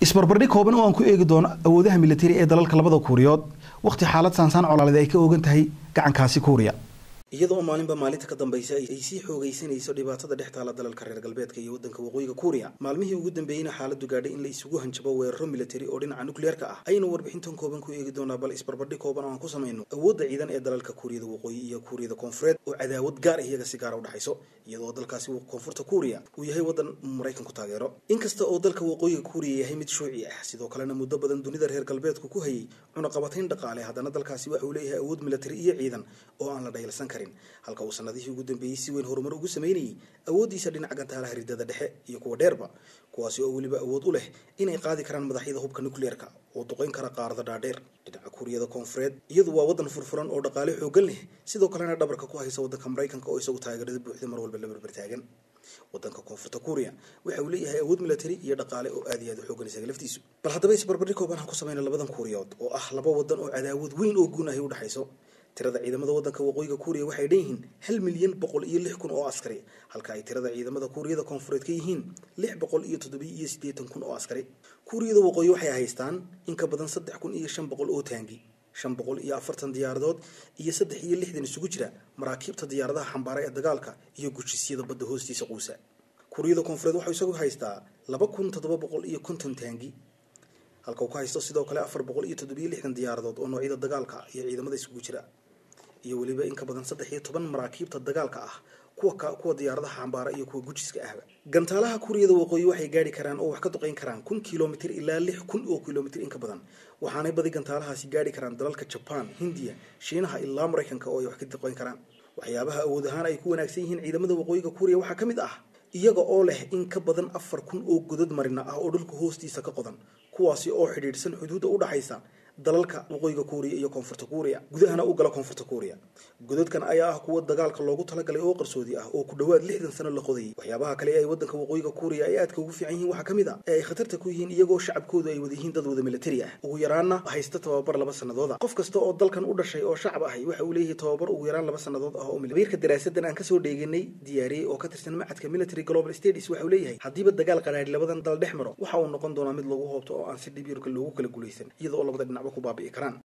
isbarbardhig kooban oo aan ku eegi doono awoodaha militari ee dalalka labada Kuuriyood waqti xaalad saansaan colaaleed ay ka ogan tahay gacankaasi Kuuriya iyadoo maalinba maalinta ka dambaysa ay sii xoogaysanayso dhibaatada dhextaala dalalka reer galbeedka iyo wadanka waqooyiga Kuuriya maalmihii ugu dambeeyayna xaaladdu gaadhay in la isugu hanjabo weeraro militari oo dhinaca nuclear-ka ah aynu warbixintan kooban ku eegi doonaa bal isbarbardhig kooban oo aan ku sameeyno awoodda ciidan ee dalalka Kuuriyada waqooyi iyo Kuuriyada koonfureed oo cadaawad gaar ah iyaga si gaar ah u dhaxayso iyadoo dalkaasi koonfurta Kuuriya uu yahay wadan Mareykanku taageero inkasta oo dalka waqooyiga Kuuriya yahay mid shuuci ah sidoo kalena muddo badan dunida reer galbeedku ku hayay cunaqabatayn dhaqaale haddana dalkaasi waxa uu leeyahay awood militari iyo ciidan oo aan la dhayalsan karin halka uu sanadihii ugu dambeeyay si weyn horumar ugu sameeyay awoodiisa dhinaca gantaalaha ridada dhexe iyo kuwa dheerba kuwaasi oo waliba awood u leh inay qaadi karaan madaxyada hubka nuclear-ka oo duqeyn kara qaarada dhaadheer dhinaca Kuuriyada koonfureed iyadu waa wadan furfuran oo dhaqaale xooggan leh sidoo kalena dhabarka ku haysa wadanka Mareykanka oo isagu taageerada buuxda mar walba la barbar taagan wadanka koonfurta Kuuriya waxa uu leeyahay awood militari iyo dhaqaale oo aad iyo aad u xooggan isaga laftiisu bal haddaba isbarbardhig kooban aan ku sameeyno labadan Kuuriyood oo ah laba wadan oo cadaawad weyn oo guun ah u dhaxayso tirada ciidamada wadanka waqooyiga Kuuriya waxay dheeyihiin 1,106,000 oo askari halka ay tirada ciidamada Kuuriyada koonfureed ka yihiin 687,000 oo askari Kuuriyada waqooyi waxay haystaan in ka badan 3,500 oo taangi 540 diyaaradood iyo 63 isugu jira maraakiibta diyaaradaha xambaara ee dagaalka iyo gujisyada badda hoostiisa quusa Kuuriyada koonfureed waxay isagu haystaa 2,750 taangi halka uu ka haysto sidoo kale 467 diyaaradood oo noocyada dagaalka iyo ciidamada isugu jira iyo waliba in ka badan 13 maraakiibta dagaalka ah kuwa diyaaradaha xambaara iyo kuwa gujiska ah gantaalaha Kuuriyada waqooyi waxay gaari karaan oo wax ka duqeyn karaan 1 kilomitir ilaa 6,000 kilomitir in ka badan waxaanay badi gantaalahaasi gaari karaan dalalka Japan, Hindiya, Shiinaha ilaa Mareykanka oo ay wax ka duqeyn karaan waxyaabaha awood ahaan ay ku wanaagsan yihiin ciidamada waqooyiga Kuuriya waxa kamid ah iyaga oo leh in ka badan 4,000 oo godad marina ah oo dhulka hoostiisa ka qodan kuwaasi oo xidhiidhsan xuduudda u dhaxaysa dalalka waqooyiga Kuuriya iyo koonfurta Kuuriya gudahana u gala koonfurta Kuuriya godadkan ayaa ah kuwa dagaalka loogu talagalay oo qarsoodi ah oo ku dhawaad 60 sano la qoday waxyaabaha kale ee wadanka waqooyiga Kuuriya ay aadka ugu fiican yihiin waxa kamid ah ay khatarta ku yihiin iyagoo shacabkoodu ay wada yihiin dad wada militari ah ugu yaraana haysta tababar 2 sanadood qof kasta oo dalkan u dhashay oo shacab ah waxa uu leeyahay tababar ugu yaraan 2 sanadood ah oo militariga daraasadan aan ka soo dheeganay diyaariyay oo ka tirsan macadka Military Global Studies waxa uu leeyahay hadiiba dagaal qaraari labadan dal dhexmaro waxa uu noqon doonaa mid lagu hoobto oo aan si dhib yar loogu kala guuleysan iyadoo labada dhinacba ku baabi'i karaan